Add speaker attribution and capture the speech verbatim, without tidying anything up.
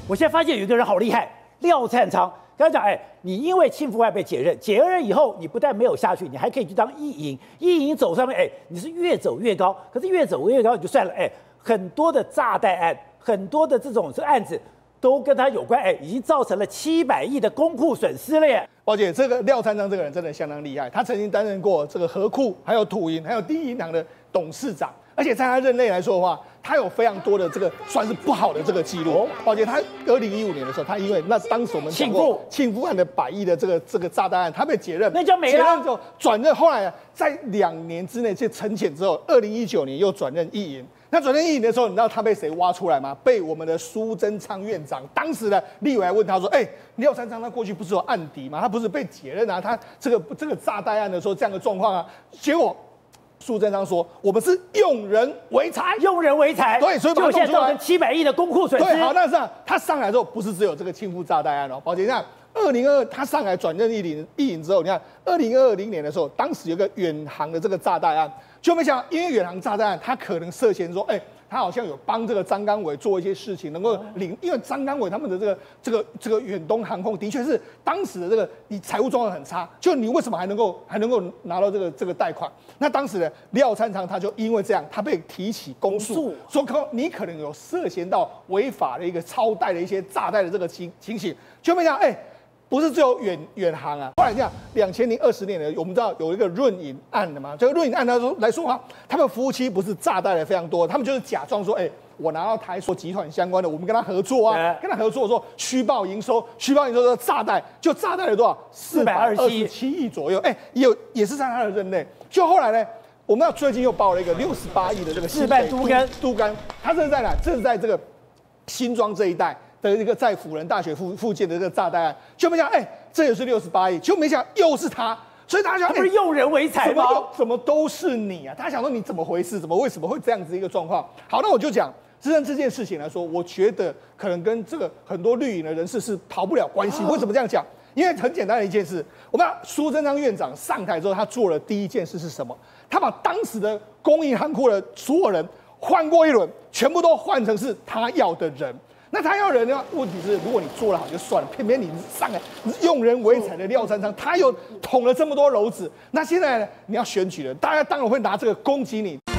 Speaker 1: 我现在发现有一个人好厉害，廖灿昌。跟他讲，哎，你因为庆父案被解任，解任以后，你不但没有下去，你还可以去当议营，议营走上面，哎，你是越走越高。可是越走越高也就算了，哎，很多的炸弹案，很多的这种这个案子都跟他有关，哎，已经造成了七百亿的公库损失了耶。
Speaker 2: 宝姐，这个廖灿昌这个人真的相当厉害，他曾经担任过这个和库、还有土银、还有第一银行的董事长。而且在他任内来说的话，他有非常多的这个算是不好的这个记录。宝姐，他二零一五年的时候，他因为那当时我们讲过庆父案的百亿的这个这个炸弹案，他被解任，
Speaker 1: 那就没了。
Speaker 2: 解任之后转任，后来在两年之内就沉潜之后，二零一九年又转任议营。那转任议营的时候，你知道他被谁挖出来吗？被我们的苏贞昌院长，当时的立委还问他说：“哎、欸，廖灿昌他过去不是有案底吗？他不是被解任啊？他这个这个炸弹案的时候这样的状况啊？”结果苏贞昌说：“我们是用人为财，
Speaker 1: 用人为财。”
Speaker 2: 对，所以把它
Speaker 1: 就现在造成七百亿的公库损失。
Speaker 2: 对，好，那是啊，他上来之后不是只有这个庆父炸弹案哦，宝姐，你看，二零二他上来转任议营议营之后，你看二零二零年的时候，当时有个远航的这个炸弹案，就没想到因为远航炸弹案，他可能涉嫌说，哎、欸。他好像有帮这个张纲伟做一些事情，能够领，因为张纲伟他们的这个这个这个远东航空的确是当时的这个你财务状况很差，就你为什么还能够还能够拿到这个这个贷款？那当时的廖灿昌他就因为这样，他被提起公诉，说可你可能有涉嫌到违法的一个超贷的一些炸贷的这个情情形，就没想到哎。欸不是只有远远航啊，后来这样，两千零二十年的，我们知道有一个润银案的嘛，这个润银案他说来说啊，他们夫妻不是炸贷的非常多，他们就是假装说，哎、欸，我拿到台塑集团相关的，我们跟他合作啊，跟他合作说虚报营收，虚报营收的炸贷，就炸贷了多少？四百二十七亿左右，哎、欸，也有也是在他的任内。就后来呢，我们要最近又报了一个六十八亿的这个
Speaker 1: 示范都更
Speaker 2: 都更，他这是在哪？这是在这个新庄这一带。的一个在辅仁大学附附近的这个炸弹案，就没想哎、欸，这也是六十八亿，就没想又是他，所以大家想，
Speaker 1: 他不是用人为财吗？
Speaker 2: 怎么都是你啊？大家想说你怎么回事？怎么为什么会这样子一个状况？好，那我就讲，实际上这件事情来说，我觉得可能跟这个很多绿营的人士是逃不了关系。为什么这样讲？因为很简单的一件事，我们苏贞昌院长上台之后，他做了第一件事是什么？他把当时的公营行库的所有人换过一轮，全部都换成是他要的人。那他要人呢？问题是，如果你做得好就算了，偏偏你上来用人为才的廖灿昌，他又捅了这么多篓子。那现在呢？你要选举了，大家当然会拿这个攻击你。